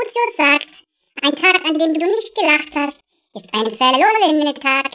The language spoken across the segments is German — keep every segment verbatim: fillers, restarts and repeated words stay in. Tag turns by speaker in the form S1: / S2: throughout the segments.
S1: Konfuzius sagt, ein Tag, an dem du nicht gelacht hast, ist ein verlorener Tag.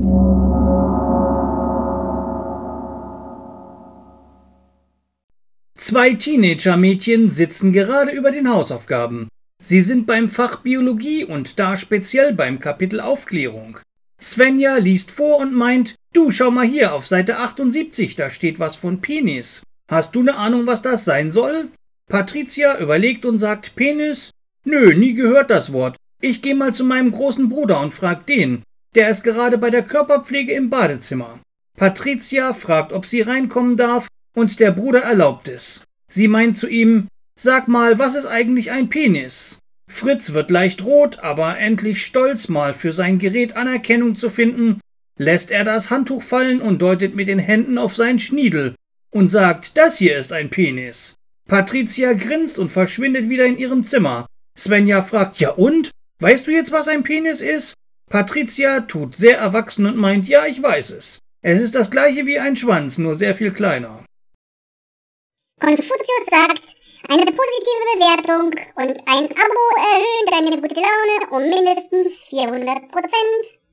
S2: Zwei Teenager-Mädchen sitzen gerade über den Hausaufgaben. Sie sind beim Fach Biologie und da speziell beim Kapitel Aufklärung. Svenja liest vor und meint, du, schau mal hier auf Seite achtundsiebzig, da steht was von Penis. Hast du eine Ahnung, was das sein soll? Patricia überlegt und sagt, Penis? Nö, nie gehört das Wort. Ich gehe mal zu meinem großen Bruder und frag den. Der ist gerade bei der Körperpflege im Badezimmer. Patricia fragt, ob sie reinkommen darf, und der Bruder erlaubt es. Sie meint zu ihm, sag mal, was ist eigentlich ein Penis? Fritz wird leicht rot, aber endlich stolz mal für sein Gerät Anerkennung zu finden, lässt er das Handtuch fallen und deutet mit den Händen auf seinen Schniedel und sagt, das hier ist ein Penis. Patricia grinst und verschwindet wieder in ihrem Zimmer. Svenja fragt, ja und? Weißt du jetzt, was ein Penis ist? Patricia tut sehr erwachsen und meint, ja, ich weiß es. Es ist das gleiche wie ein Schwanz, nur sehr viel kleiner.
S1: Konfuzius sagt, eine positive Bewertung und ein Abo erhöhen deine gute Laune um mindestens vierhundert Prozent.